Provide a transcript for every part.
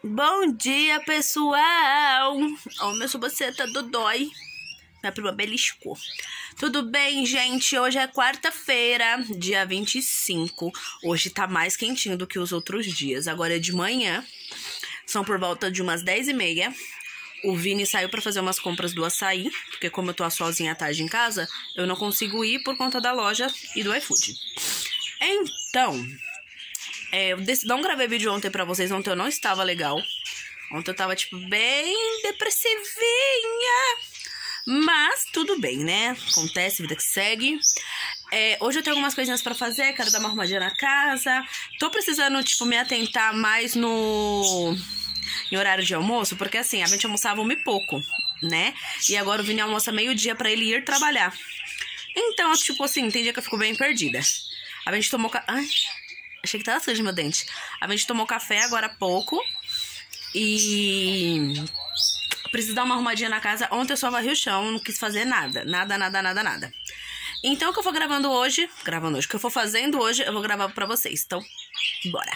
Bom dia, pessoal! Ó, minha sobrancelha dodói. Minha prima beliscou. Tudo bem, gente? Hoje é quarta-feira, dia 25. Hoje tá mais quentinho do que os outros dias. Agora é de manhã. São por volta de umas 10h30. O Vini saiu pra fazer umas compras do açaí. Porque como eu tô sozinha à tarde em casa, eu não consigo ir por conta da loja e do iFood. Então... eu não gravei vídeo ontem pra vocês, ontem eu não estava legal. Ontem eu tava, tipo, bem depressivinha. Mas tudo bem, né? Acontece, vida que segue. Hoje eu tenho algumas coisinhas pra fazer, quero dar uma arrumadinha na casa. Tô precisando, tipo, me atentar mais em horário de almoço, porque assim, a gente almoçava 1 e pouco, né? E agora o Vini almoça meio-dia pra ele ir trabalhar. Então, tipo assim, tem dia que eu fico bem perdida. A gente tomou... Ai... Achei que tava sujo meu dente. A gente tomou café agora há pouco. E... preciso dar uma arrumadinha na casa. Ontem eu só varri o chão, não quis fazer nada. Nada. Então o que eu vou gravando hoje... o que eu for fazendo hoje, eu vou gravar pra vocês. Então, bora.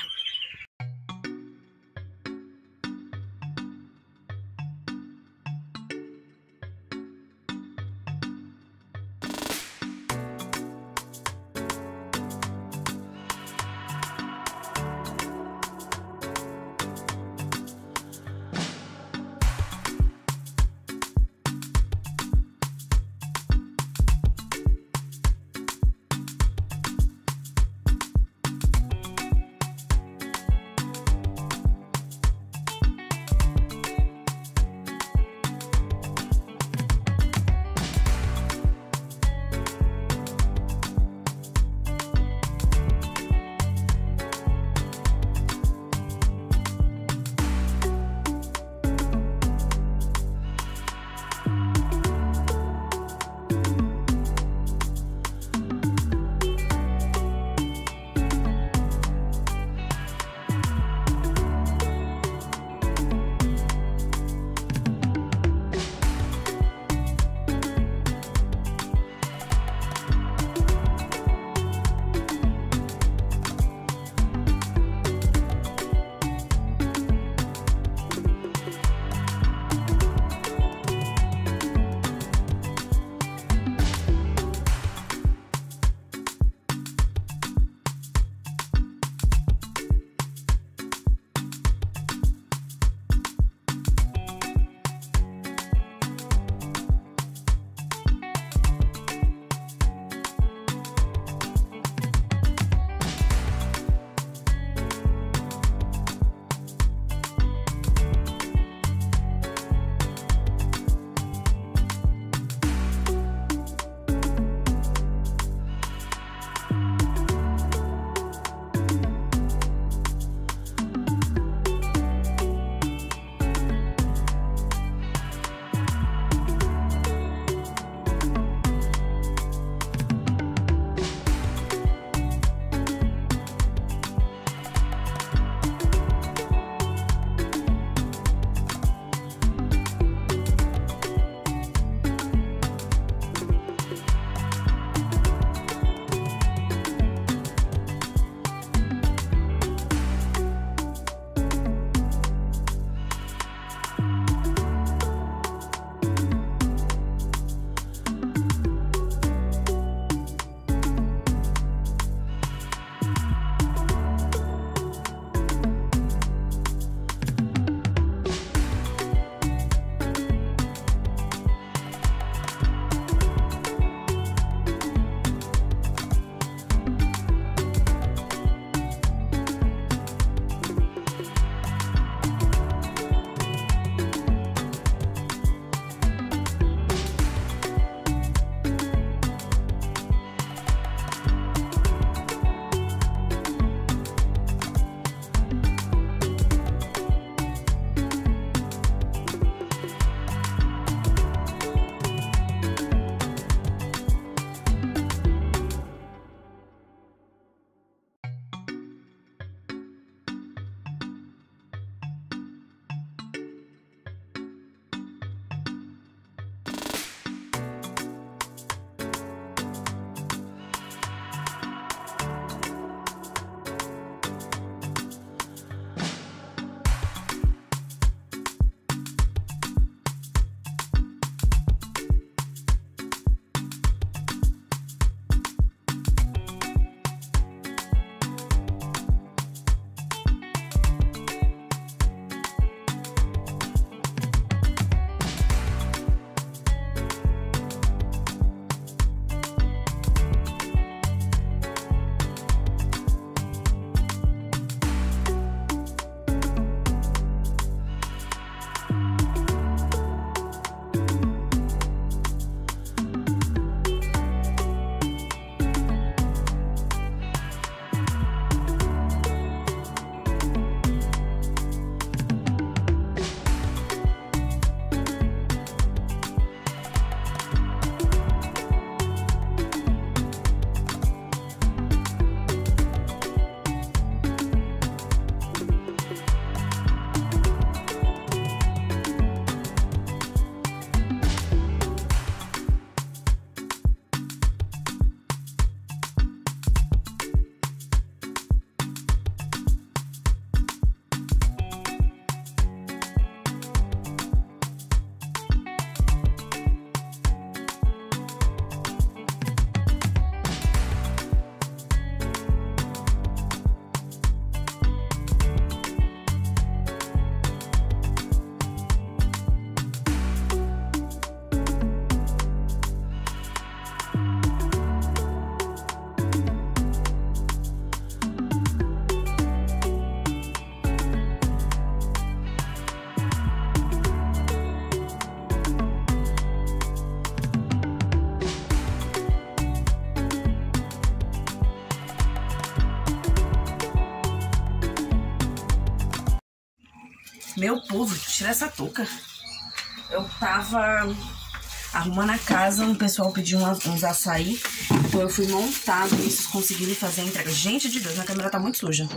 Meu povo, tira essa touca. Eu tava arrumando a casa, um pessoal pediu uns açaí. Então eu fui montar, pra vocês conseguirem fazer a entrega. Gente de Deus, minha câmera tá muito suja.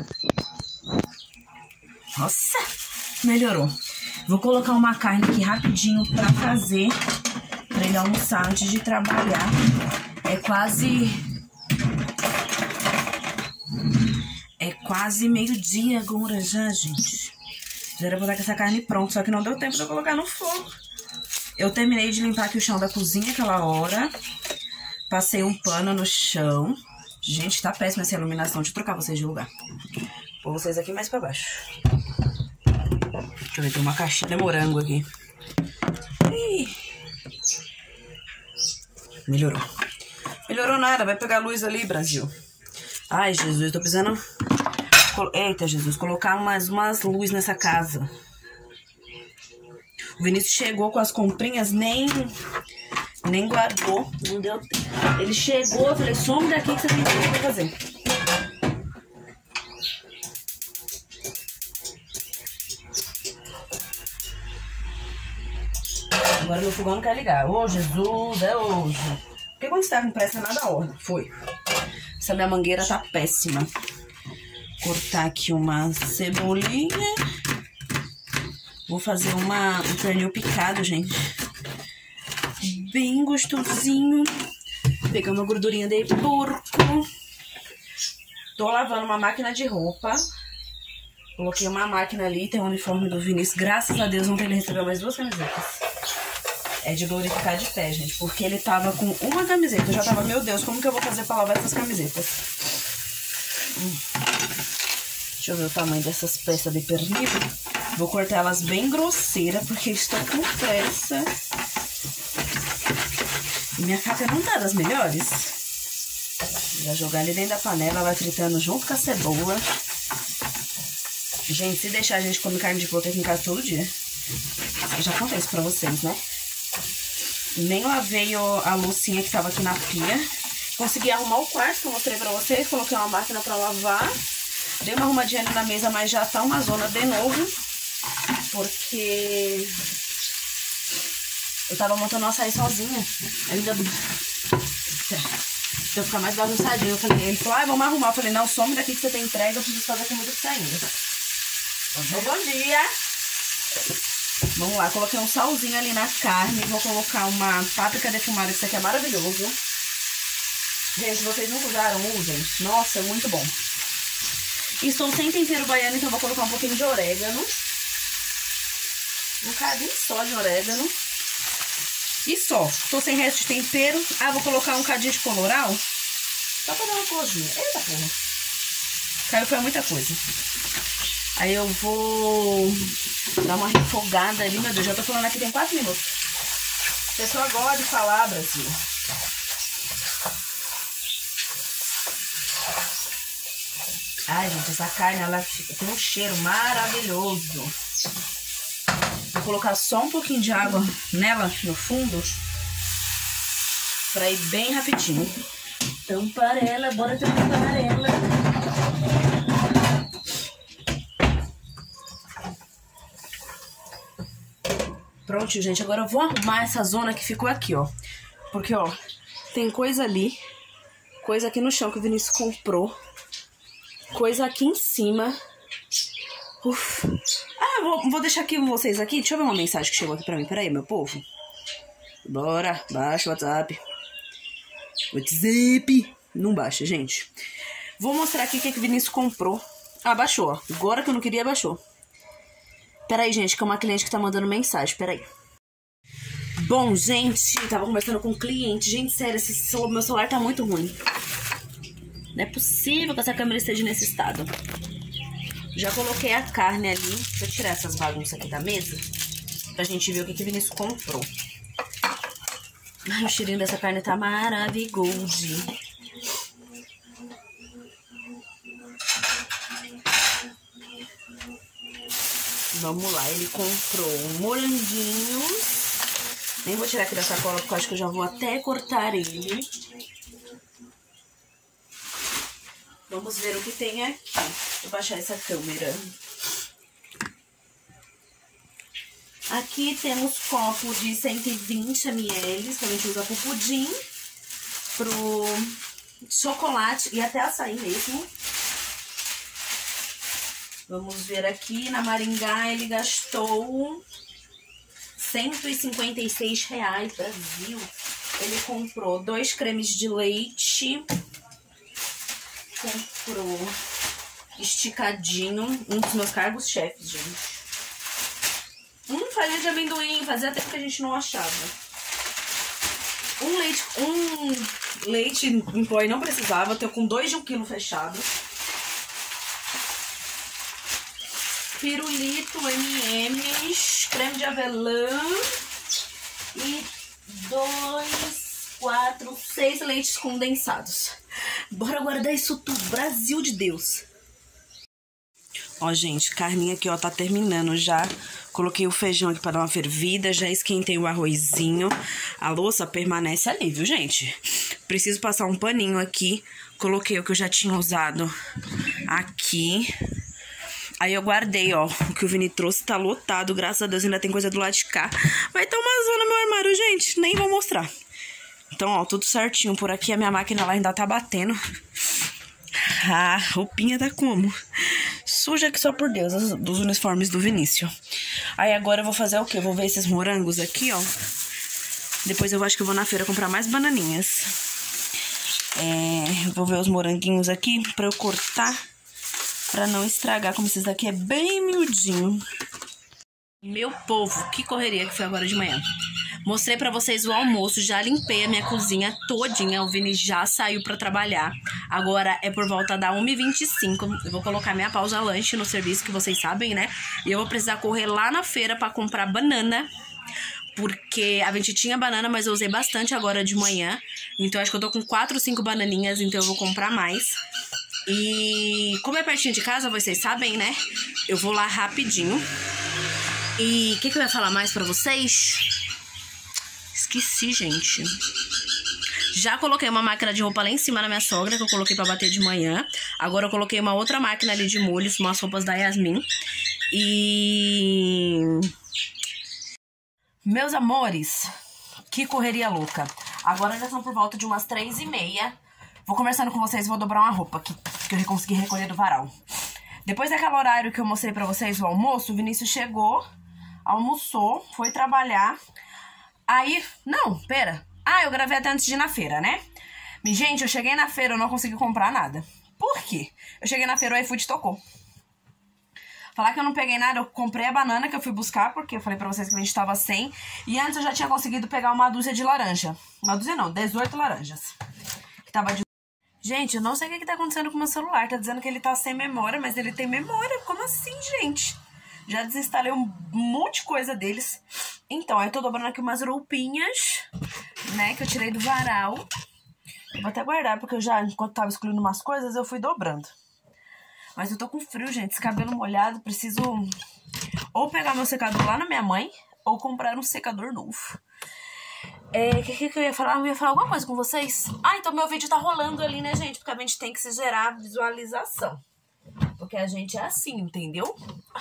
Nossa, melhorou. Vou colocar uma carne aqui rapidinho pra fazer, pra ele almoçar antes de trabalhar. É quase meio-dia agora já, gente. Já era pra estar com essa carne pronta, só que não deu tempo de eu colocar no fogo. Eu terminei de limpar aqui o chão da cozinha aquela hora. Passei um pano no chão. Gente, tá péssima essa iluminação. Deixa eu trocar vocês de lugar. Vou vocês aqui mais pra baixo. Deixa eu ver, tem uma caixinha de morango aqui. Ih. Melhorou. Melhorou nada, vai pegar luz ali, Brasil. Ai, Jesus, tô precisando... Eita, Jesus, colocar umas luzes nessa casa. O Vinícius chegou com as comprinhas, nem guardou. Não deu tempo. Ele chegou, eu falei, some daqui que você tem coisa pra fazer. Agora meu fogão não quer ligar. Ô, Jesus, é hoje. Porque quando você tá com pressa, nada ordem. Foi. Essa minha mangueira tá péssima. Cortar aqui uma cebolinha. Vou fazer um pernil picado, gente. Bem gostosinho. Pegar uma gordurinha de porco. Tô lavando uma máquina de roupa. Coloquei uma máquina ali, tem o uniforme do Vinícius. Graças a Deus, ontem ele recebeu mais 2 camisetas. É de glorificar de pé, gente. Porque ele tava com uma camiseta. Eu já tava, meu Deus, como que eu vou fazer pra lavar essas camisetas? Deixa eu ver o tamanho dessas peças de pernil. Vou cortar elas bem grosseiras, porque estou com pressa. E minha faca não tá das melhores. Vou jogar ali dentro da panela, vai fritando junto com a cebola. Gente, se deixar a gente comer carne de porco aqui em casa todo dia. Eu já contei isso pra vocês, né? Nem lavei a loucinha que tava aqui na pia. Consegui arrumar o quarto que eu mostrei pra vocês. Coloquei uma máquina pra lavar. Dei uma arrumadinha ali na mesa, mas já tá uma zona de novo. Porque eu tava montando o açaí sozinha. Ainda eu ficar mais bagunçadinho. Eu falei, ele falou, vamos arrumar. Eu falei, não, some daqui que você tem entrega. Eu preciso fazer comida pra você ainda. Bom dia. Vamos lá, coloquei um salzinho ali na carne. Vou colocar uma páprica defumada, que isso aqui é maravilhoso. Gente, se vocês nunca usaram, usem. Nossa, é muito bom. E estou sem tempero baiano, então vou colocar um pouquinho de orégano. Um cadinho só de orégano. E só. Estou sem resto de tempero. Vou colocar um cadinho de colorau. Só pra dar uma corzinha. Eita porra. Caiu, foi muita coisa. Aí eu vou dar uma refogada ali. Meu Deus, já tô falando aqui tem 4 minutos. A pessoa gosta de falar, Brasil. Ai, gente, essa carne, ela tem um cheiro maravilhoso. Vou colocar só um pouquinho de água nela, no fundo, pra ir bem rapidinho. Tampar ela, bora tampar ela. Pronto, gente, agora eu vou arrumar essa zona que ficou aqui, ó. Porque, ó, tem coisa ali, coisa aqui no chão que o Vinícius comprou. Coisa aqui em cima. Vou deixar aqui vocês aqui. Deixa eu ver uma mensagem que chegou aqui pra mim. Peraí, meu povo. Bora, baixa o WhatsApp. WhatsApp. Não baixa, gente. Vou mostrar aqui o que o Vinícius comprou. Baixou, ó. Agora que eu não queria, baixou. Peraí, gente, que é uma cliente que tá mandando mensagem. Peraí. Bom, gente, tava conversando com um cliente. Gente, sério, meu celular tá muito ruim. Não é possível que essa câmera esteja nesse estado. Já coloquei a carne ali. Deixa eu tirar essas bagunças aqui da mesa, pra gente ver o que o Vinícius comprou. Ai, o cheirinho dessa carne tá maravilhoso. Vamos lá, ele comprou um moranguinho. Nem vou tirar aqui da sacola, porque eu acho que eu já vou até cortar ele. Vamos ver o que tem aqui. Vou baixar essa câmera. Aqui temos copo de 120 ml, que a gente usa pro pudim, pro chocolate e até açaí mesmo. Vamos ver aqui, na Maringá ele gastou R$156, Brasil. Ele comprou 2 cremes de leite, comprou esticadinho, um dos meus cargos-chefes, gente. Farinha de amendoim, fazia tempo que a gente não achava. Um leite em pó não precisava, tô com 2 de 1 quilo fechado. Pirulito M&M's, creme de avelã e 2, 4, 6 leites condensados. Bora guardar isso tudo, Brasil de Deus. Ó, gente, carninha aqui, ó, tá terminando já. Coloquei o feijão aqui pra dar uma fervida, já esquentei o arrozinho. A louça permanece ali, viu, gente? Preciso passar um paninho aqui. Coloquei o que eu já tinha usado aqui. Aí eu guardei, ó, o que o Vini trouxe tá lotado, graças a Deus, ainda tem coisa do lado de cá. Vai ter uma zona no meu armário, gente, nem vou mostrar. Então, ó, tudo certinho por aqui, a minha máquina lá ainda tá batendo. Ah, roupinha tá como? Suja que só por Deus, dos uniformes do Vinícius. Aí agora eu vou fazer o quê? Eu vou ver esses morangos aqui, ó. Depois eu acho que eu vou na feira comprar mais bananinhas. Vou ver os moranguinhos aqui pra eu cortar, pra não estragar, como esses daqui é bem miudinho. Meu povo, que correria que foi agora de manhã. Mostrei pra vocês o almoço, já limpei a minha cozinha todinha, o Vini já saiu pra trabalhar. Agora é por volta da 1h25, eu vou colocar minha pausa lanche no serviço, que vocês sabem, né? E eu vou precisar correr lá na feira pra comprar banana, porque a gente tinha banana, mas eu usei bastante agora de manhã. Então acho que eu tô com 4 ou 5 bananinhas, então eu vou comprar mais. E como é pertinho de casa, vocês sabem, né? Eu vou lá rapidinho. E o que eu ia falar mais pra vocês? Esqueci, gente. Já coloquei uma máquina de roupa lá em cima na minha sogra, que eu coloquei pra bater de manhã. Agora eu coloquei uma outra máquina ali de molhos, umas roupas da Yasmin. E... meus amores, que correria louca. Agora já são por volta de umas 3h30. Vou conversando com vocês e vou dobrar uma roupa que eu consegui recolher do varal. Depois daquele horário que eu mostrei pra vocês, o almoço, o Vinícius chegou, almoçou, foi trabalhar. Aí, não, pera. Eu gravei até antes de ir na feira, né? Gente, eu cheguei na feira, eu não consegui comprar nada. Por quê? Eu cheguei na feira, o iFood tocou. Falar que eu não peguei nada, eu comprei a banana que eu fui buscar, porque eu falei pra vocês que a gente tava sem. E antes eu já tinha conseguido pegar uma dúzia de laranja. Uma dúzia não, 18 laranjas. Que tava de... Gente, eu não sei o que tá acontecendo com o meu celular. Tá dizendo que ele tá sem memória, mas ele tem memória. Como assim, gente? Já desinstalei um monte de coisa deles. Então, aí eu tô dobrando aqui umas roupinhas, né, que eu tirei do varal. Eu vou até guardar, porque eu já, enquanto tava excluindo umas coisas, eu fui dobrando. Mas eu tô com frio, gente, esse cabelo molhado, preciso ou pegar meu secador lá na minha mãe, ou comprar um secador novo. O que eu ia falar? Eu ia falar alguma coisa com vocês? Então meu vídeo tá rolando ali, né, gente? Porque a gente tem que se gerar visualização. Porque a gente é assim, entendeu?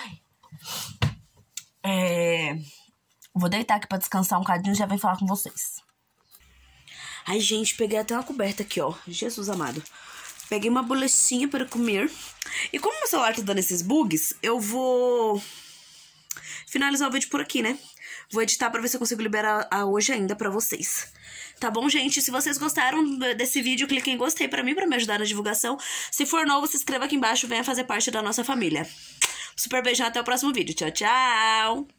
Vou deitar aqui pra descansar um cadinho e já venho falar com vocês. Ai, gente, peguei até uma coberta aqui, ó. Jesus amado. Peguei uma bolachinha para comer. E como meu celular tá dando esses bugs, eu vou finalizar o vídeo por aqui, né? Vou editar pra ver se eu consigo liberar hoje ainda pra vocês. Tá bom, gente? Se vocês gostaram desse vídeo, clique em gostei pra mim, pra me ajudar na divulgação. Se for novo, se inscreva aqui embaixo, venha fazer parte da nossa família. Super beijão, até o próximo vídeo. Tchau, tchau!